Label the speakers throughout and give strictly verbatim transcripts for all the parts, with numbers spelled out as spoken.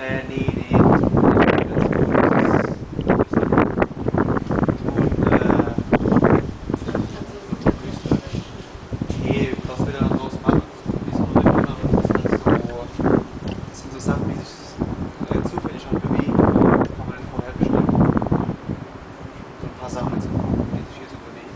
Speaker 1: Äh, nee, nee. Und, äh, nee, was wir da draus machen, wie so eine Nummer, das ist halt so, das sind so Sachen, die sich äh, zufällig halt bewegen, kann man nicht vorher bestimmen. So ein paar Sachen, die sich hier so bewegen.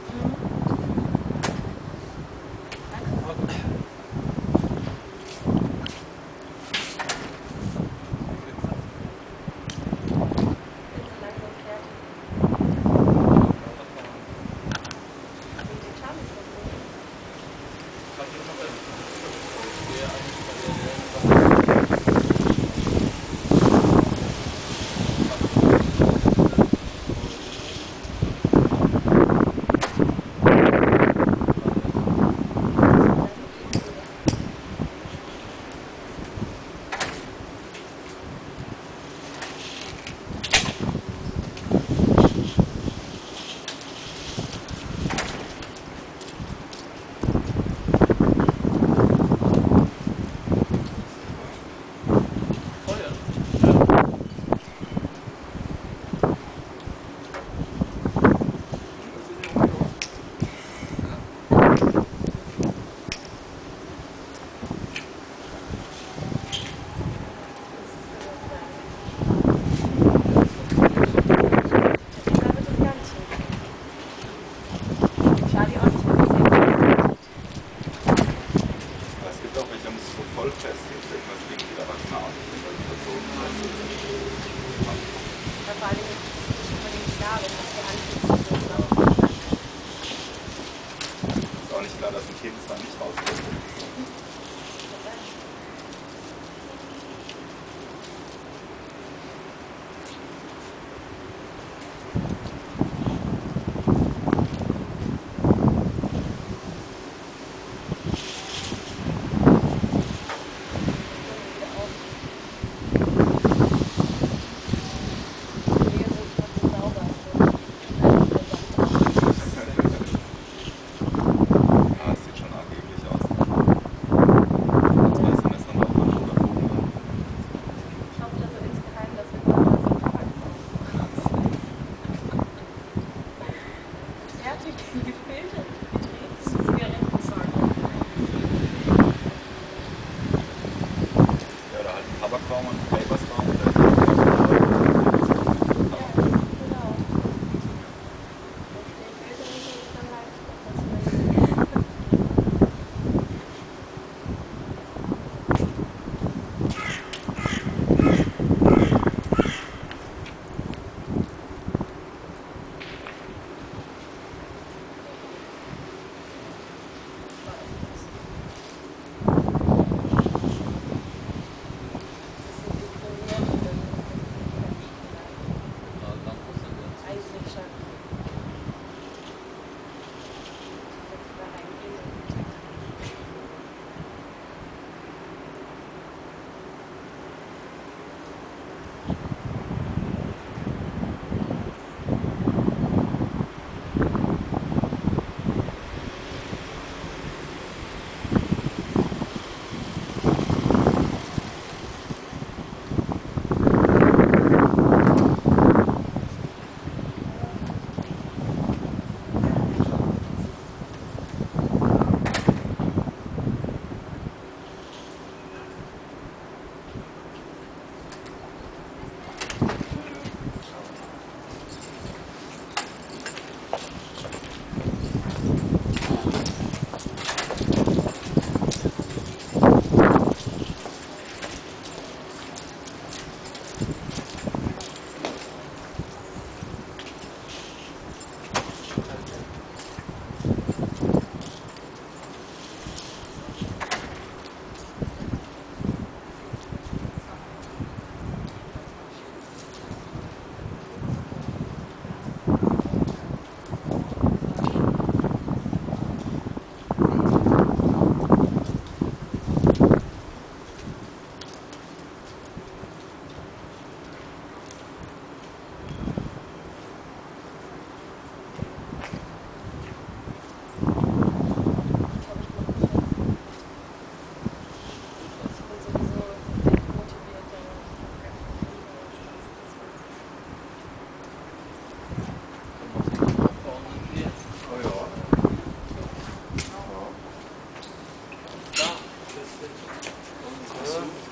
Speaker 2: Das ist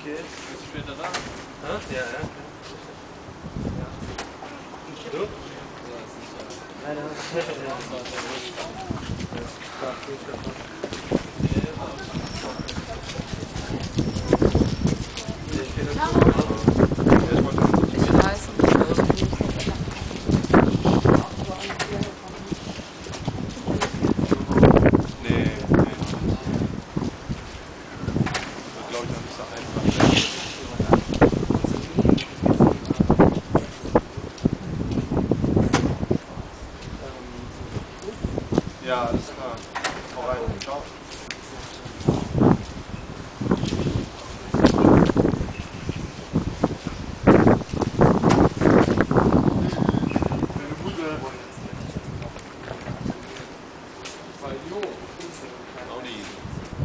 Speaker 1: Okay.
Speaker 2: Bist du später da?
Speaker 1: Hä? Ja, ja. Du? Nein, nein.
Speaker 3: Ich weiß nicht.
Speaker 2: Nee, nee. Das glaube ich noch nicht so einfach. Ja, alles klar. Hau rein. Ciao. Auch nicht easy.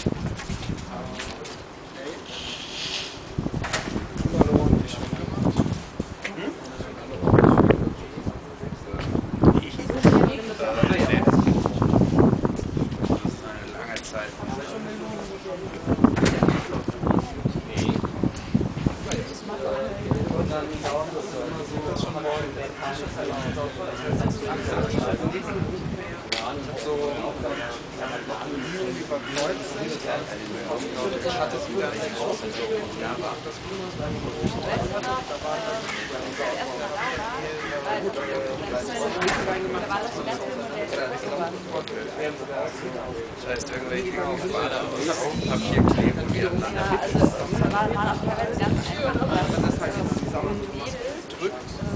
Speaker 2: Das heißt, irgendwelche Aufbader aus Papier kleben und wieder aneinander
Speaker 3: Also, da war mal auf der Welt ganz einfach, dass das drückt.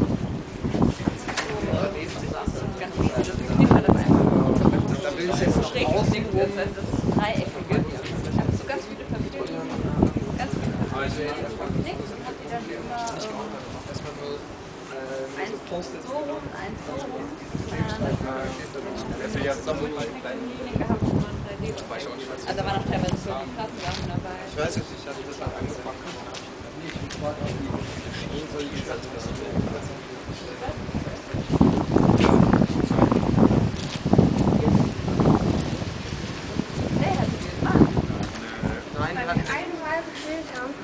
Speaker 3: Ganz wichtig, das ist einfach. Da will ich jetzt schräg ausdenken, das heißt, das ist dreieckige. Da hast du ganz viele Verbindungen. Ganz viele Verbindungen. Und hat die dann immer eins so rum, eins so rum.
Speaker 2: Also jetzt noch mal
Speaker 3: Also da waren auch teilweise so die Plattensachen dabei.
Speaker 2: Ich weiß nicht, ich hatte das halt angefangen.
Speaker 3: Wer hat sie gemacht?
Speaker 2: Nein,
Speaker 4: Weil wir eine Wahl gefehlt haben.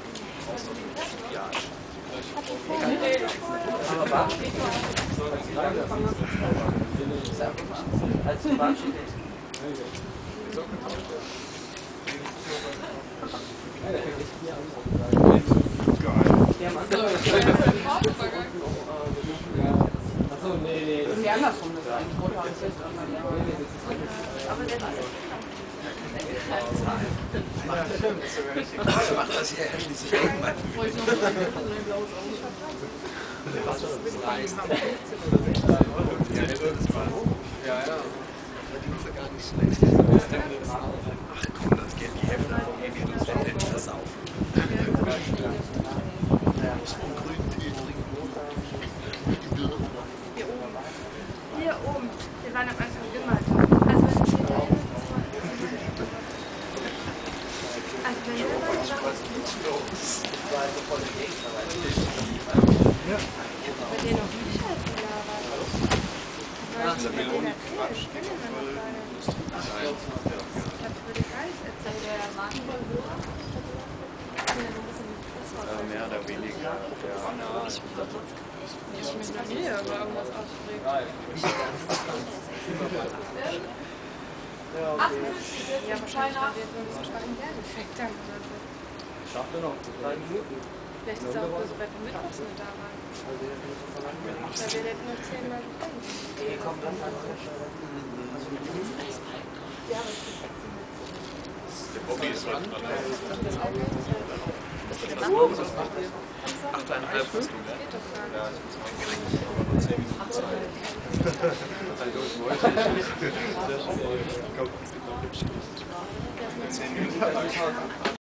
Speaker 1: Als du warst, Achso, nee, nee.
Speaker 3: Die andersrum, das ist eigentlich roter und süß. Aber der war
Speaker 2: ja, stimmt. Ich mach das ja schließlich irgendwann. Was ist das heißt? Ja, ja. Verdienst du gar nicht schlecht. Ach komm, das Geld, die Hälfte davon gebe ich uns dann nicht versaufen. Ich muss einen grünen Tee trinken.
Speaker 4: Hier oben. Hier oben. Wir waren am Anfang immer da. Also wenn ich hier da hin, also wenn wir mal
Speaker 2: Was ist los?
Speaker 4: bei denen noch nicht scheiße gelabert.
Speaker 2: Ach, der Meloni Quatsch.
Speaker 4: Ich kenne den noch gar nicht. Ich hab über die gar nichts erzählt. Der Mann
Speaker 2: Äh, mehr oder weniger. Ja.
Speaker 4: Ich mich noch nie über irgendwas aufgeregt.
Speaker 3: achtundfünfzig
Speaker 4: Ja, wahrscheinlich, weil wir jetzt noch nicht so stark im Lerneffekt haben oder so.
Speaker 1: schafft er noch drei Minuten.
Speaker 4: Vielleicht ist er auch so weit Mittwochs nicht da waren. Weil wir hätten nur zehnmal gefunden.
Speaker 2: Der Bobby ist halt dran. Achteinhalb hast du.
Speaker 4: Geht doch gar nicht.
Speaker 2: Ja, ich muss mal gerechnet, ich habe nur zehn Minuten Zeit. Sehr schön. Komm, zehn Minuten.